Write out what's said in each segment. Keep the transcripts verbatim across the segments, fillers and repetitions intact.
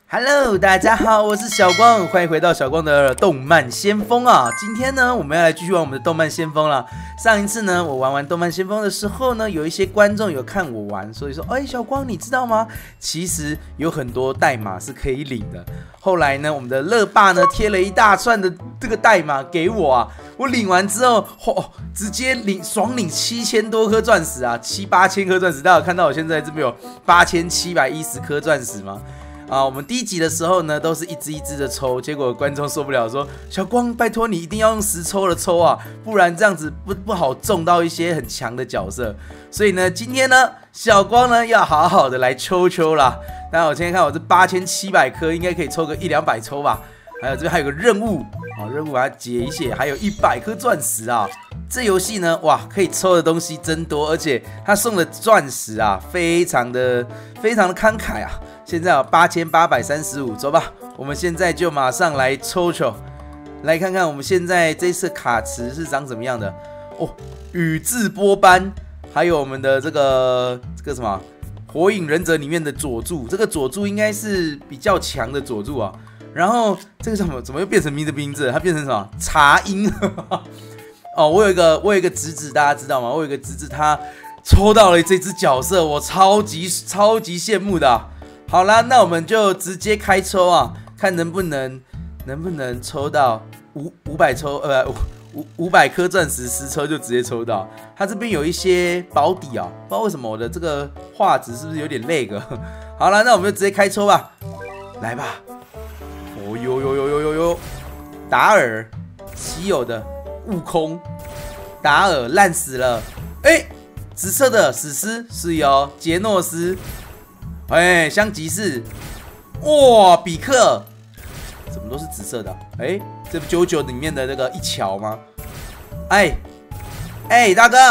Hello， 大家好，我是小光，欢迎回到小光的动漫先锋啊！今天呢，我们要来继续玩我们的动漫先锋了。上一次呢，我玩完动漫先锋的时候呢，有一些观众有看我玩，所以说，哎，小光，你知道吗？其实有很多代码是可以领的。后来呢，我们的乐爸呢贴了一大串的这个代码给我啊，我领完之后，哦，直接领爽领七千多颗钻石啊，七八千颗钻石。大家有看到我现在这边有八千七百一十颗钻石吗？啊，我们第一集的时候呢，都是一只一只的抽，结果观众受不了，说小光，拜托你一定要用实抽的抽啊，不然这样子不不好中到一些很强的角色。所以呢，今天呢，小光呢要好好的来抽抽啦。当然，我今天看我这八千七百颗，应该可以抽个一两百抽吧。还有这边还有个任务，啊，任务把它解一解，还有一百颗钻石啊。这游戏呢，哇，可以抽的东西真多，而且他送的钻石啊，非常的非常的慷慨啊。现在有八千八百三十五，走吧，我们现在就马上来抽抽，来看看我们现在这次卡池是长怎么样的哦。宇智波斑，还有我们的这个这个什么火影忍者里面的佐助，这个佐助应该是比较强的佐助啊。然后这个什么怎么又变成名的名字？它变成什么茶音？哦，我有一个我有一个侄子，大家知道吗？我有一个侄子，他抽到了这只角色，我超级超级羡慕的啊。好啦，那我们就直接开抽啊，看能不能能不能抽到五五百抽，呃，五五百颗钻石，十抽就直接抽到。它这边有一些保底啊，不知道为什么我的这个画质是不是有点 lag？ 好啦，那我们就直接开抽吧，来吧。哦呦呦呦呦呦呦，达尔，稀有的悟空，达尔烂死了，哎、欸，紫色的史诗是由杰诺斯。哎，香吉士，哇，比克，怎么都是紫色的、啊？哎，这不九九里面的那个一桥吗？哎，哎，大哥，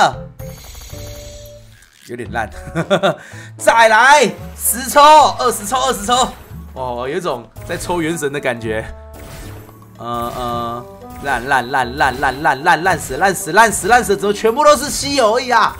有点烂，再来十抽，二十抽，二十抽，哦，有一种在抽原神的感觉。呃呃，烂烂烂烂烂烂烂烂死烂死烂死烂死，怎么全部都是稀有而已啊？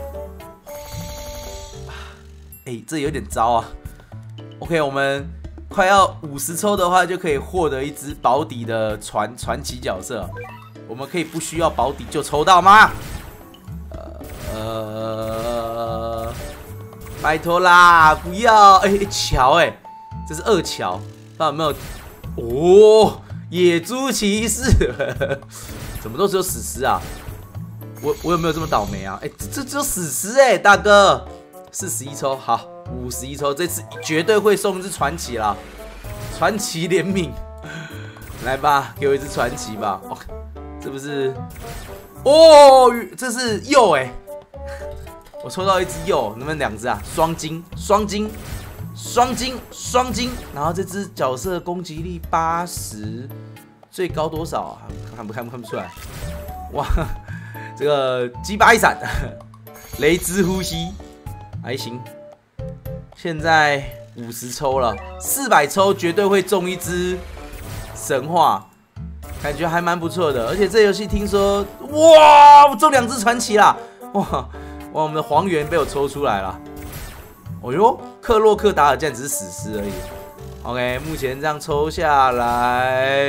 哎，这有点糟啊。OK， 我们快要五十抽的话，就可以获得一只保底的传传奇角色。我们可以不需要保底就抽到吗？呃呃，拜托啦，不要！哎，乔哎，这是二乔，不知道有没有？哦，野猪骑士，怎么都只有史诗啊？我我有没有这么倒霉啊？哎，这只有史诗哎，大哥。四十一抽，好，五十一抽，这次绝对会送一只传奇啦！传奇怜悯，来吧，给我一只传奇吧！哦，这不是？哦，这是鼬哎！我抽到一只鼬，能不能两只啊？双金，双金，双金，双金。然后这只角色攻击力八十，最高多少啊？看不看不看不出来？哇，这个击巴一闪，雷之呼吸。还行，现在五十抽了，四百抽绝对会中一只神话，感觉还蛮不错的。而且这游戏听说，哇，我中两只传奇啦！哇哇，我们的黄猿被我抽出来了。哦呦，克洛克达尔竟然只是史诗而已。OK， 目前这样抽下来，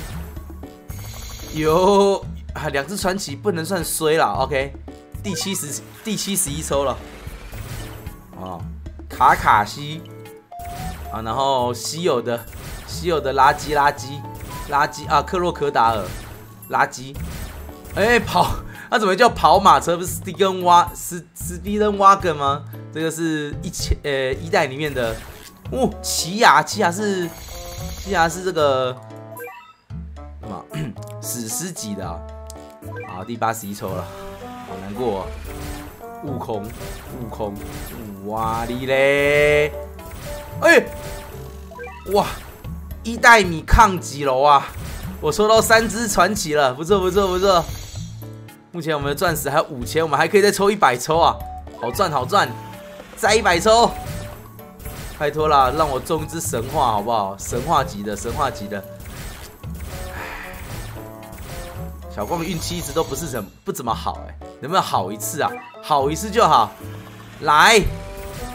有啊两只传奇不能算衰啦。OK， 第七十第七十一抽了。哦，卡卡西啊，然后稀有的稀有的垃圾垃圾垃圾啊，克洛克达尔垃圾，哎、欸、跑，那、啊、怎么叫跑马车？不是斯蒂根挖斯斯蒂登挖根吗？这个是一千呃一代里面的哦，奇亚奇亚是奇亚是这个什么史诗级的啊，好，第八十一抽了，好难过、哦。悟空，悟空，哇哩嘞！哎、欸，哇，一代米抗几楼啊？我抽到三只传奇了，不错不错不错。目前我们的钻石还有五千，我们还可以再抽一百抽啊，好赚好赚！再一百抽，拜托啦，让我中一只神话好不好？神话级的，神话级的。小光的运气一直都不是怎不怎么好哎、欸，能不能好一次啊？好一次就好。来，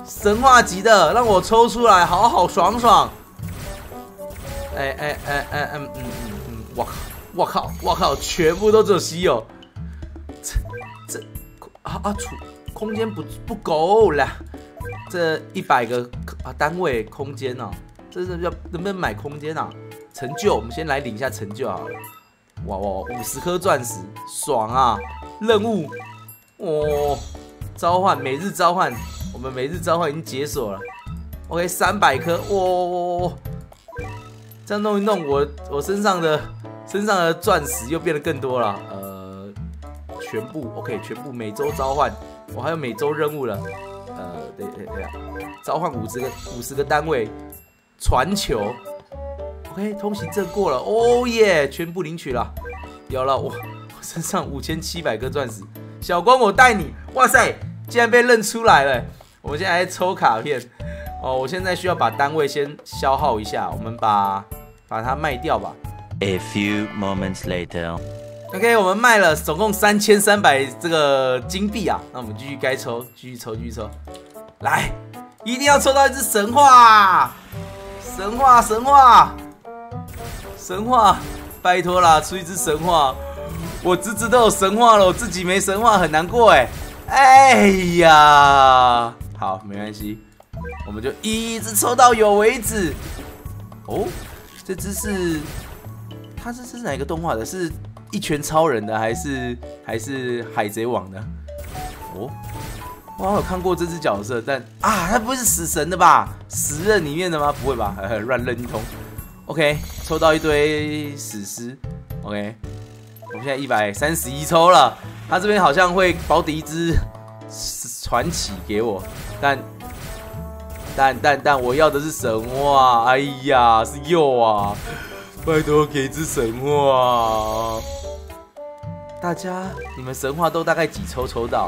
神话级的，让我抽出来，好好爽爽。哎哎哎哎嗯嗯嗯嗯，我靠我靠我靠，全部都只有稀有。这这啊啊，储空间不不够啦。这一百个啊单位空间哦，这是要能不能买空间啊？成就，我们先来领一下成就好了。哇哇，五十颗钻石，爽啊！任务，哦，召唤每日召唤，我们每日召唤已经解锁了。OK， 三百颗，哇！这样弄一弄，我我身上的身上的钻石又变得更多了。呃，全部 OK， 全部每周召唤，我还有每周任务了。呃，对对对啊，召唤五十个五十个单位，传球。OK， 通行证过了，哦耶，全部领取了。有了，我我身上五千七百颗钻石。小光，我带你，哇塞，竟然被认出来了。我们现在来抽卡片。哦，我现在需要把单位先消耗一下，我们把把它卖掉吧。 A few moments later. OK， 我们卖了总共三千三百这个金币啊，那我们继续该抽，继续抽，继续抽。来，一定要抽到一只神话，神话，神话，神话，拜托啦，出一只神话。我侄子都有神话了，我自己没神话，很难过哎。哎呀，好，没关系。我们就一直抽到有为止。哦，这只是，它这是哪个动画的？是一拳超人的，还是还是海贼王的？哦，我好像有看过这只角色，但啊，它不是死神的吧？死刃里面的吗？不会吧？乱扔一通。OK， 抽到一堆死尸。OK， 我们现在一百三十一抽了。他这边好像会保底一只传奇给我，但。但但但我要的是神话，哎呀，是鼬啊！拜托给只神话。大家，你们神话都大概几抽抽到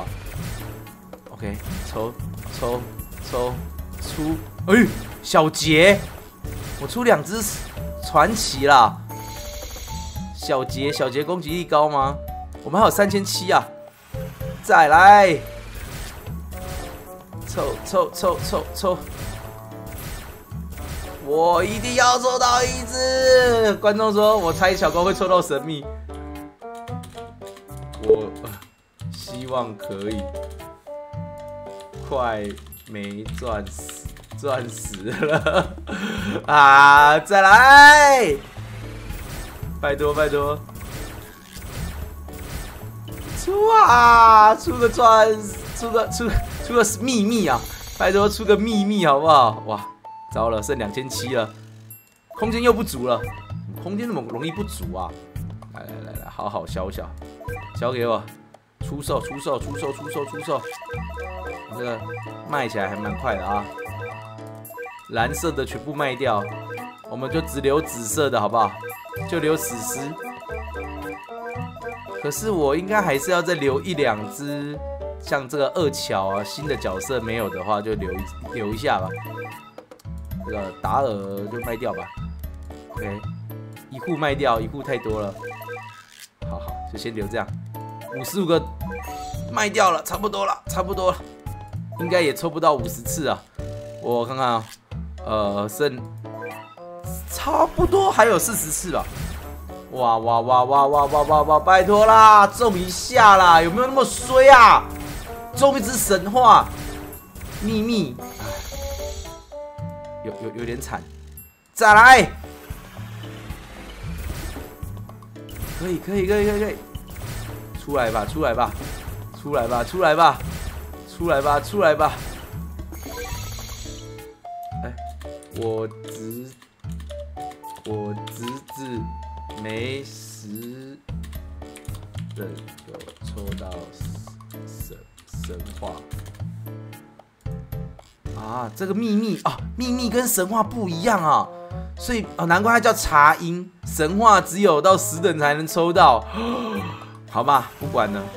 ？OK， 抽抽抽出，哎，小杰，我出两只传奇啦。小杰，小杰攻击力高吗？我们还有三千七啊！再来。抽抽抽抽抽！我一定要抽到一只。观众说，我猜小光会抽到神秘，我希望可以。快没钻石钻石了啊！再来，拜托拜托，出啊！出个钻，出个出。出个秘密啊！拜托出个秘密好不好？哇，糟了，剩两千七了，空间又不足了，空间怎么容易不足啊？来来来来，好好消消，交给我，出售出售出售出售出售，这个卖起来还蛮快的啊！蓝色的全部卖掉，我们就只留紫色的好不好？就留死尸。可是我应该还是要再留一两只。像这个二乔啊，新的角色没有的话，就留一留一下吧。这个达尔就卖掉吧。OK， 一户卖掉，一户太多了。好好，就先留这样。五十五个卖掉了，差不多了，差不多了。应该也抽不到五十次啊。我看看啊，呃，剩差不多还有四十次吧。哇哇哇哇哇哇哇哇！拜托啦，中一下啦，有没有那么衰啊？中一只神话秘密，有有有点惨，再来，可以可以可以可以可以，出来吧出来吧出来吧出来吧出来吧出来吧！哎，我侄我侄子没时的有抽到神神话啊，这个秘密啊，秘密跟神话不一样啊，所以啊，难怪它叫茶音。神话只有到十等才能抽到，好吧，不管了。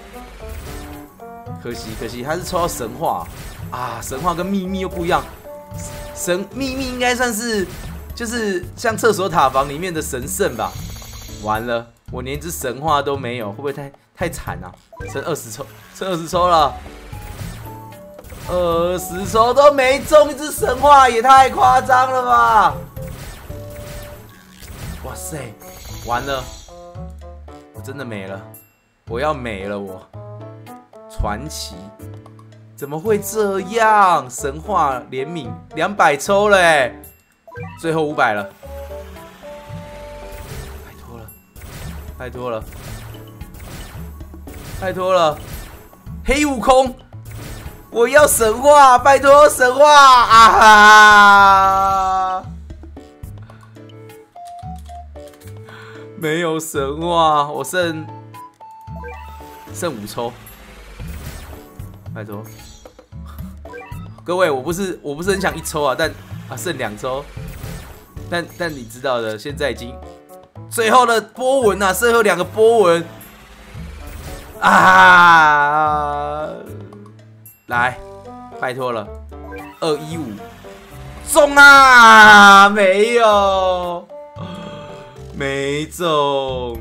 可惜可惜，它是抽到神话啊，神话跟秘密又不一样。神秘密应该算是就是像厕所塔防里面的神圣吧。完了，我连只神话都没有，会不会太太惨啊？剩二十抽，剩二十抽了。 二十抽都没中一只神话，也太夸张了吧！哇塞，完了，我真的没了，我要没了我！传奇，怎么会这样？神话怜悯两百抽了哎，最后五百了，拜托了，拜托了，拜托了，黑悟空！我要神话，拜托神话啊！没有神话，我剩剩五抽，拜托各位，我不是我不是很想一抽啊，但啊剩两抽，但但你知道的，现在已经最后的波纹啊，最后两个波纹啊！来，拜托了，二一五中啊！没有，没中，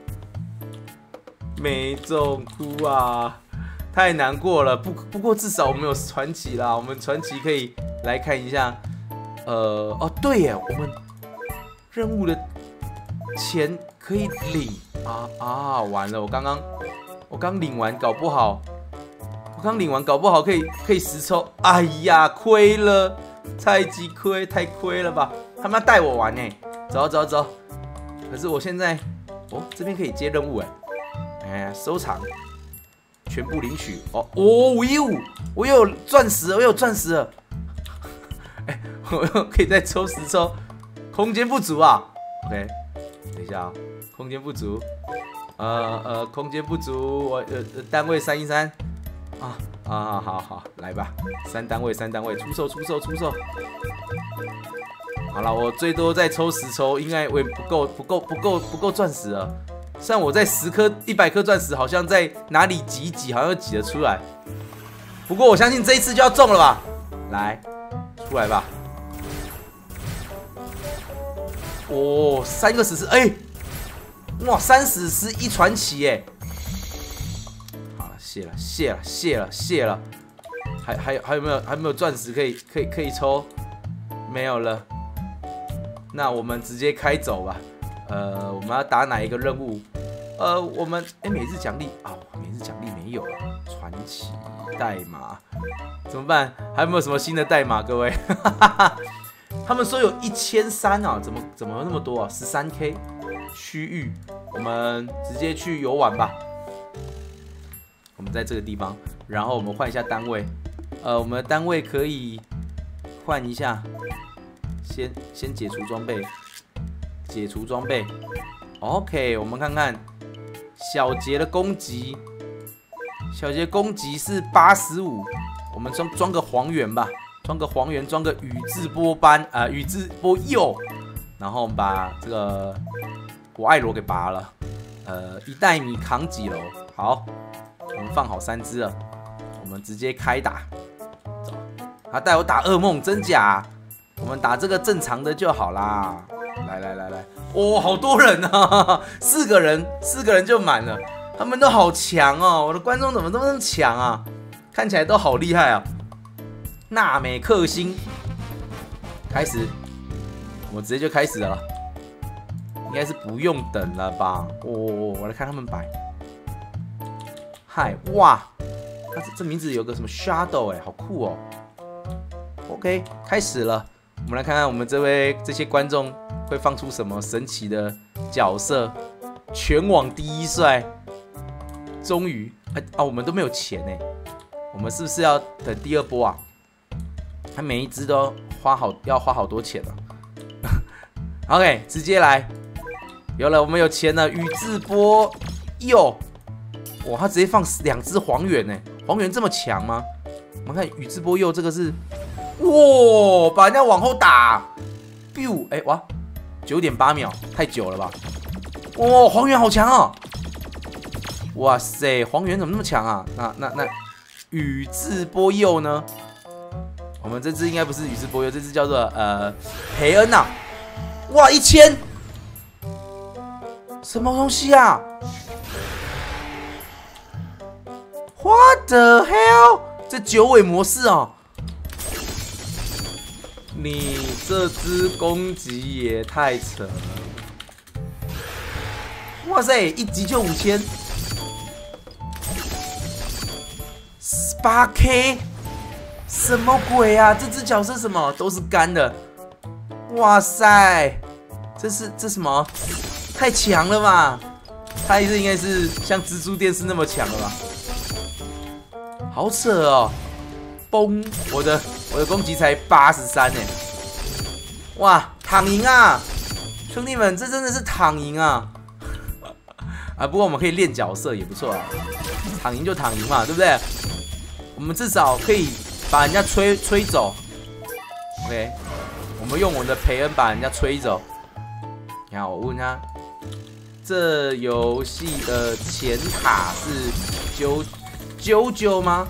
没中，哭啊！太难过了。不不过至少我们有传奇啦，我们传奇可以来看一下。呃，哦对耶，我们任务的钱可以领啊啊！完了，我刚刚我刚领完，搞不好。刚领完，搞不好可以可以实抽。哎呀，亏了，超级亏，太亏了吧！他们要带我玩呢，走走走。可是我现在，哦，这边可以接任务哎，哎，收藏，全部领取。哦哦，五一五，我有钻石，我有钻石了。哎，我又可以再抽十抽，空间不足啊。OK， 等一下啊，空间不足，呃呃，空间不足，我呃单位三一三。啊啊，好好来吧，三单位三单位，出售出售出售。好了，我最多再抽十抽，应该我也不够不够不够不够钻石了。虽然我在十颗一百颗钻石，好像在哪里挤一挤，好像挤得出来。不过我相信这一次就要中了吧？来，出来吧。哦，三个史诗，哎，哇，三史诗一传奇哎。谢了，谢了，谢了，谢了，还还有还有没有还有没有钻石可以可以可以抽？没有了，那我们直接开走吧。呃，我们要打哪一个任务？呃，我们哎，每日奖励啊，每日奖励没有了，传奇代码怎么办？还有没有什么新的代码？各位，他们说有一千三啊，怎么怎么那么多啊？十三 K 区域，我们直接去游玩吧。我们在这个地方，然后我们换一下单位，呃，我们的单位可以换一下，先先解除装备，解除装备 ，OK， 我们看看小杰的攻击，小杰攻击是八十五，我们装装个黄猿吧，装个黄猿，装个宇智波斑啊、呃，宇智波鼬，然后我们把这个我爱罗给拔了，呃，一袋米扛几楼？好。我们放好三只了，我们直接开打。走，他带我打噩梦，真假？我们打这个正常的就好啦。来来来来，哦，好多人啊，四个人，四个人就满了。他们都好强哦，我的观众怎么都那么强啊？看起来都好厉害啊！纳美克星，开始，我直接就开始了，应该是不用等了吧？哦，我来看他们摆。嗨，哇，他这这名字有个什么 Shadow 哎，好酷哦。OK， 开始了，我们来看看我们这位这些观众会放出什么神奇的角色。全网第一帅，终于，哎啊，我们都没有钱哎，我们是不是要等第二波啊？他每一只都花好要花好多钱啊。OK， 直接来，有了，我们有钱了，宇智波鼬。哇，他直接放两只黄猿呢？黄猿这么强吗？我们看宇智波鼬这个是，哇，把人家往后打 ，biu， 哎、欸、哇，九点八秒，太久了吧？哇，黄猿好强啊！哇塞，黄猿怎么那么强啊？那那那宇智波鼬呢？我们这只应该不是宇智波鼬，这只叫做呃培恩啊！哇，一千，什么东西啊？What the hell？ 这九尾模式哦。你这只攻击也太扯了！哇塞，一集就五千，八 K， 什么鬼啊？这只角色什么都是干的，哇塞，这是这什么？太强了吧！他这应该是像蜘蛛电视那么强了吧？好扯哦！崩，我的我的攻击才八十三呢！哇，躺赢啊！兄弟们，这真的是躺赢啊！啊，不过我们可以练角色也不错啊，躺赢就躺赢嘛，对不对？我们至少可以把人家吹吹走。OK， 我们用我们的培恩把人家吹走。你看，我问他，这游戏的前塔是九九九吗？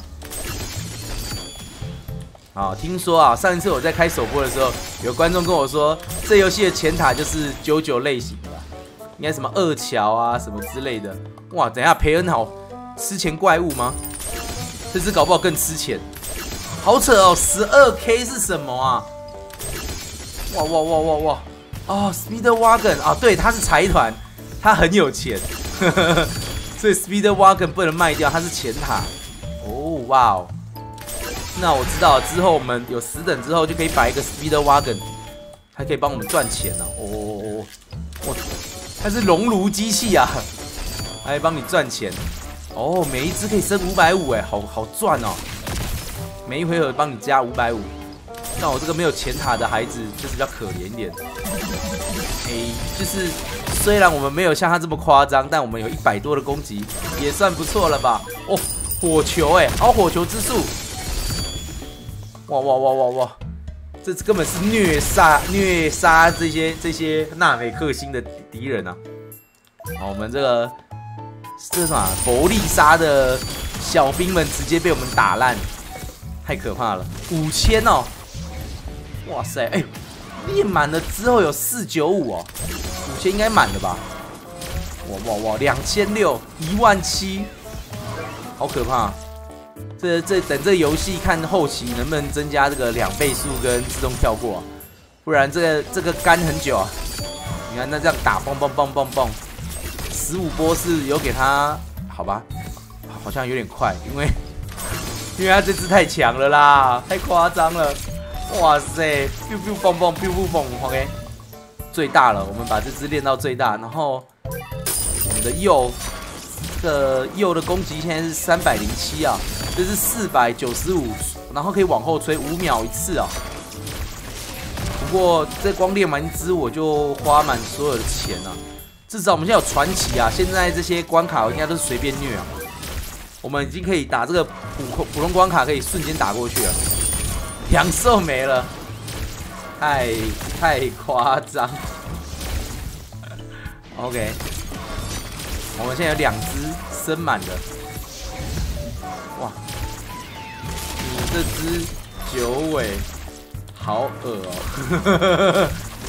啊，听说啊，上一次我在开首播的时候，有观众跟我说，这游戏的前塔就是九九类型的，应该什么二乔啊什么之类的。哇，等一下培恩好吃钱怪物吗？这只搞不好更吃钱，好扯哦！ 十二 K 是什么啊？哇哇哇哇哇！哦 ，Speedwagon 啊，对，他是财团，他很有钱，呵呵呵，所以 Speedwagon 不能卖掉，他是前塔。哦，哇哦！那我知道了，之后我们有十等之后就可以摆一个 Speedwagon， 还可以帮我们赚钱呢、啊。哦哦哦，它是熔炉机器啊，还帮你赚钱。哦，每一只可以升五百五，哎，好好赚哦。每一回合帮你加五百五。像我这个没有前塔的孩子，就是比较可怜一点。哎，就是虽然我们没有像他这么夸张，但我们有一百多的攻击，也算不错了吧？哦，火球哎，好火球之术。哇哇哇哇哇！这根本是虐杀虐杀这些这些纳美克星的敌人啊！好，我们这个这是什么？佛利莎的小兵们直接被我们打烂，太可怕了！五千哦！哇塞，哎、欸，练满了之后有四九五哦，五千应该满了吧？哇哇哇！两千六，一万七，好可怕！这这等这游戏看后期能不能增加这个两倍速跟自动跳过、啊，不然这个这个干很久啊。你看那这样打，蹦蹦蹦蹦蹦，十五波是有给他，好吧，好像有点快，因为因为他这只太强了啦，太夸张了。哇塞 ，biu biu 蹦蹦 biu biu 蹦 ，OK， 最大了，我们把这只练到最大，然后我们的右这个右的攻击现在是三百零七啊。这是四百九十五，然后可以往后吹五秒一次啊。不过这光练完一只我就花满所有的钱啊。至少我们现在有传奇啊，现在这些关卡应该都是随便虐啊。我们已经可以打这个普普通关卡，可以瞬间打过去了。两兽没了，太太夸张。OK， 我们现在有两只升满的。哇，你这只九尾好恶哦、喔，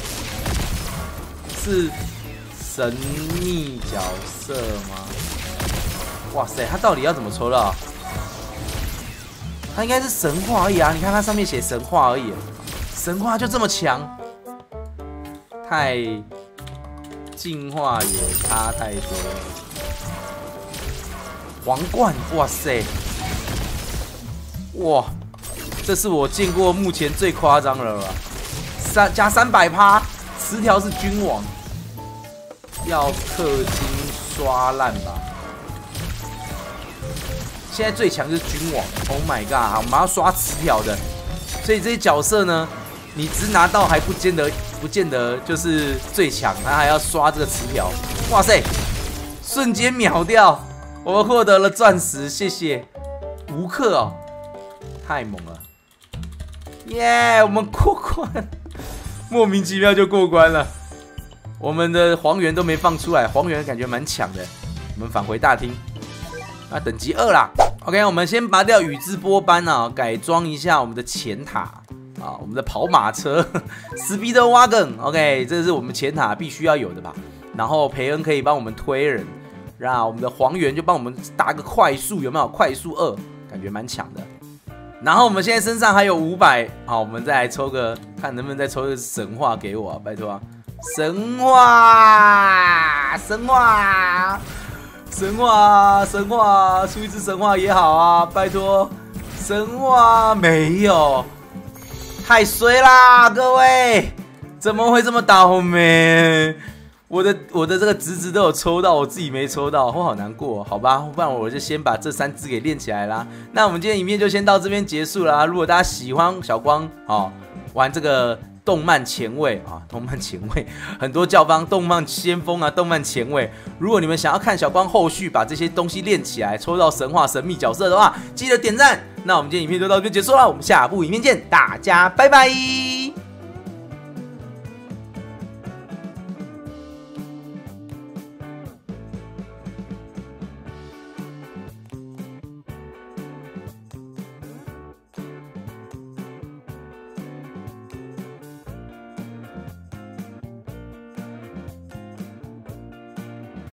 是神秘角色吗？哇塞，他到底要怎么抽到、啊？他应该是神话而已啊！你看它上面写神话而已，神话就这么强，太进化也差太多了。皇冠，哇塞！哇，这是我见过目前最夸张的了吧？三加三百趴，十条是君王，要氪金刷烂吧？现在最强就是君王 ，Oh my god！ 我们要刷十条的，所以这些角色呢，你只拿到还不见得不见得就是最强，他还要刷这个词条。哇塞，瞬间秒掉，我们获得了钻石，谢谢无氪哦。太猛了，耶、yeah, ！我们过关，莫名其妙就过关了。我们的黄猿都没放出来，黄猿感觉蛮强的。我们返回大厅，啊，等级二啦。OK， 我们先拔掉宇智波斑啊，改装一下我们的前塔啊，我们的跑马车 Speedwagon。OK， 这是我们前塔必须要有的吧。然后培恩可以帮我们推人，然后我们的黄猿就帮我们打个快速，有没有？快速二，感觉蛮强的。 然后我们现在身上还有五百，好，我们再来抽个，看能不能再抽个神话给我、啊，拜托啊！神话，神话，神话，神话，出一只神话也好啊，拜托！神话没有，太衰啦，各位，怎么会这么倒霉？我的我的这个侄子都有抽到，我自己没抽到，我好难过，好吧，不然我就先把这三只给练起来啦。那我们今天影片就先到这边结束啦。如果大家喜欢小光哦玩这个动漫前卫啊，动漫前卫很多教方，动漫先锋啊，动漫前卫。如果你们想要看小光后续把这些东西练起来，抽到神话神秘角色的话，记得点赞。那我们今天影片就到这边结束了，我们下部影片见，大家拜拜。